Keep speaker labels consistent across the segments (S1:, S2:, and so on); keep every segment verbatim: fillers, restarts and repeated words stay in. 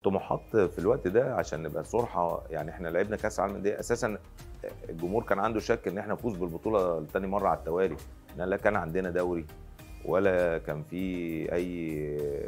S1: طموحات في الوقت ده عشان نبقى صُرحة، يعني إحنا لعبنا كأس العالم للأندية أساسًا الجمهور كان عنده شَك إن إحنا نفوز بالبطولة لتاني مرّة على التوالي، إن لا كان عندنا دوري ولا كان في أي،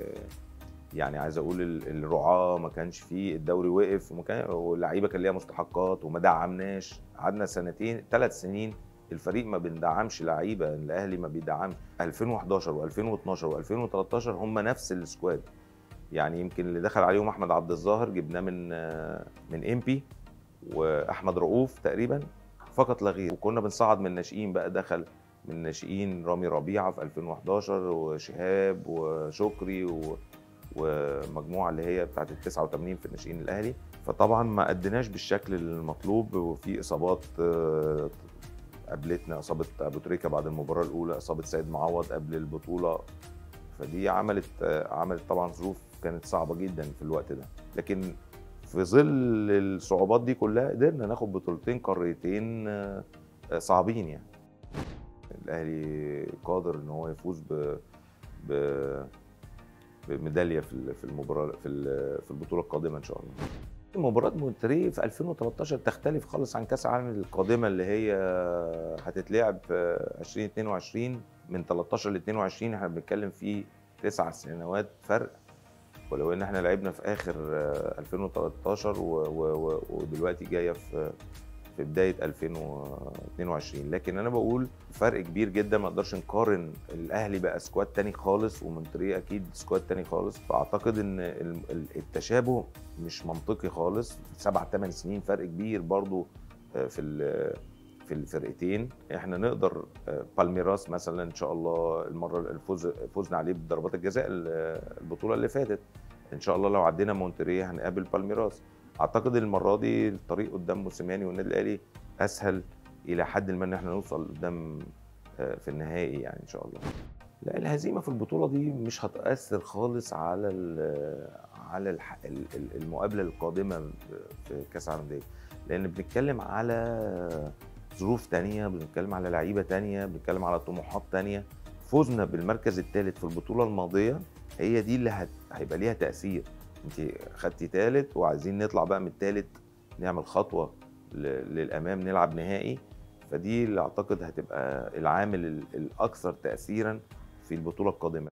S1: يعني عايز أقول ال الرعاة ما كانش في، الدوري وقف وما كان واللعيبة كان ليها مستحقات وما دعّمناش، قعدنا سنتين ثلاث سنين الفريق ما بندعّمش لعيبة، الأهلي ما بيدعّمش، ألفين وحداشر وألفين واتناشر وألفين وتلتاشر هم نفس الsquad، يعني يمكن اللي دخل عليهم أحمد عبد الظاهر جبناه من من إنبي وأحمد رؤوف تقريبًا فقط لا غير، وكنا بنصعّد من الناشئين بقى، دخل من الناشئين رامي ربيعة في ألفين وحداشر وشهاب وشكري و ومجموعة اللي هي بتاعة التسعة وتمانين في الناشئين الأهلي، فطبعًا ما أديناش بالشكل المطلوب وفي إصابات قابلتنا، إصابة أبو تريكة بعد المباراة الأولى، إصابة سيد معوض قبل البطولة، فدي عملت عملت طبعًا ظروف كانت صعبة جدًا في الوقت ده، لكن في ظل الصعوبات دي كلها قدرنا ناخد بطولتين قاريتين صعبين يعني. الأهلي قادر إن هو يفوز ب ب بميدالية في في المباراة في في البطولة القادمة إن شاء الله. مباراة مونتريه في ألفين وتلتاشر تختلف خالص عن كأس العالم القادمة اللي هي هتتلعب في ألفين واتنين وعشرين، من تلتاشر لاتنين وعشرين إحنا بنتكلم في تسع سنوات فرق، ولو إن إحنا لعبنا في آخر ألفين وتلتاشر و و ودلوقتي جاية في في بداية ألفين واتنين وعشرين، لكن أنا باقول فرق كبير جدًا، ما نقدرش نقارن، الأهلي بقى سكواد تاني خالص ومونتريه أكيد سكواد تاني خالص، فأعتقد إن ال التشابه مش منطقي خالص، سبع تمن سنين فرق كبير برضه في ال في الفرقتين، إحنا نقدر بالميراس مثلًا إن شاء الله المرة الفوز فوزنا عليه بضربات الجزاء البطولة اللي فاتت، إن شاء الله لو عدينا مونتريه هنقابل بالميراس. أعتقد المرة دي الطريق قدام موسيماني والنادي الأهلي أسهل إلى حدٍ ما إن إحنا نوصل قدام في النهائي يعني إن شاء الله. لأ الهزيمة في البطولة دي مش هتأثر خالص على ال على الح ال ال المقابلة القادمة في كأس العالم للأندية، لأن بنتكلم على ظروف تانية، بنتكلم على لعيبة تانية، بنتكلم على طموحات تانية، فوزنا بالمركز التالت في البطولة الماضية هي دي اللي هت هيبقى ليها تأثير، أنتِ خدتِ تالت وعايزين نطلع بقى من التالت نعمل خطوة للأمام نلعب نهائي، فدي اللي أعتقد هتبقى العامل الأكثر تأثيرًا في البطولة القادمة.